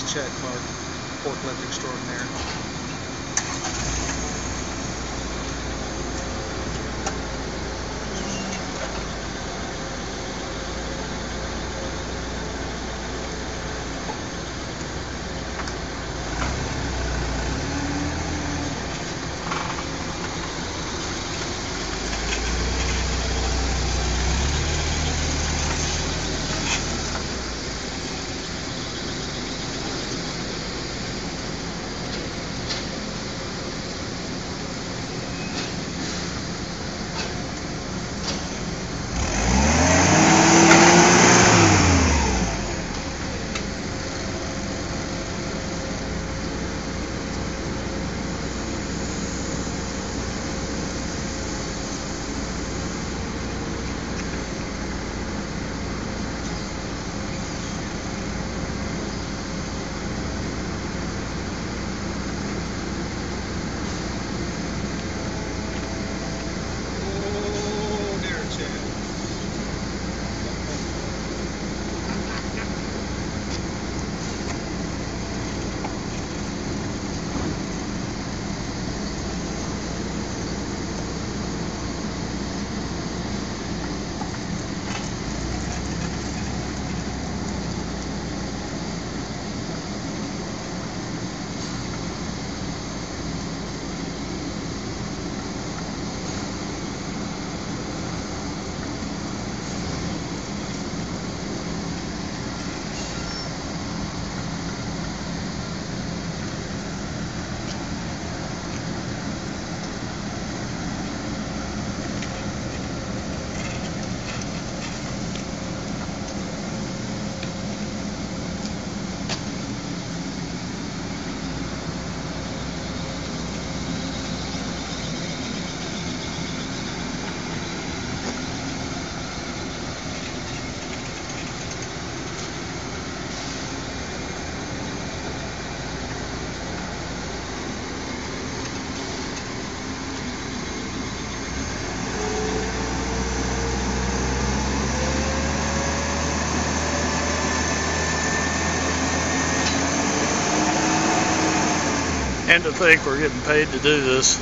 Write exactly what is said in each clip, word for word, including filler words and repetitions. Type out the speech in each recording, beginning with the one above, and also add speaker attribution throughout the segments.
Speaker 1: is Chad Clark, forklift extraordinaire.
Speaker 2: And to think we're getting paid to do this.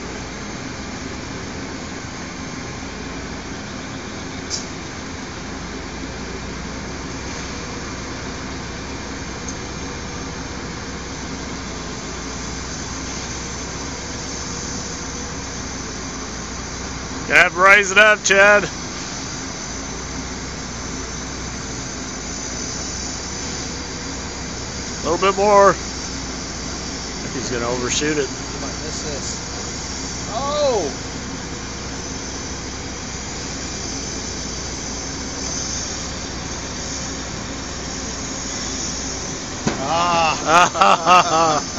Speaker 2: Got to raise it up, Chad. A little bit more. He's going to overshoot it.
Speaker 1: You might miss this. Oh! Ah!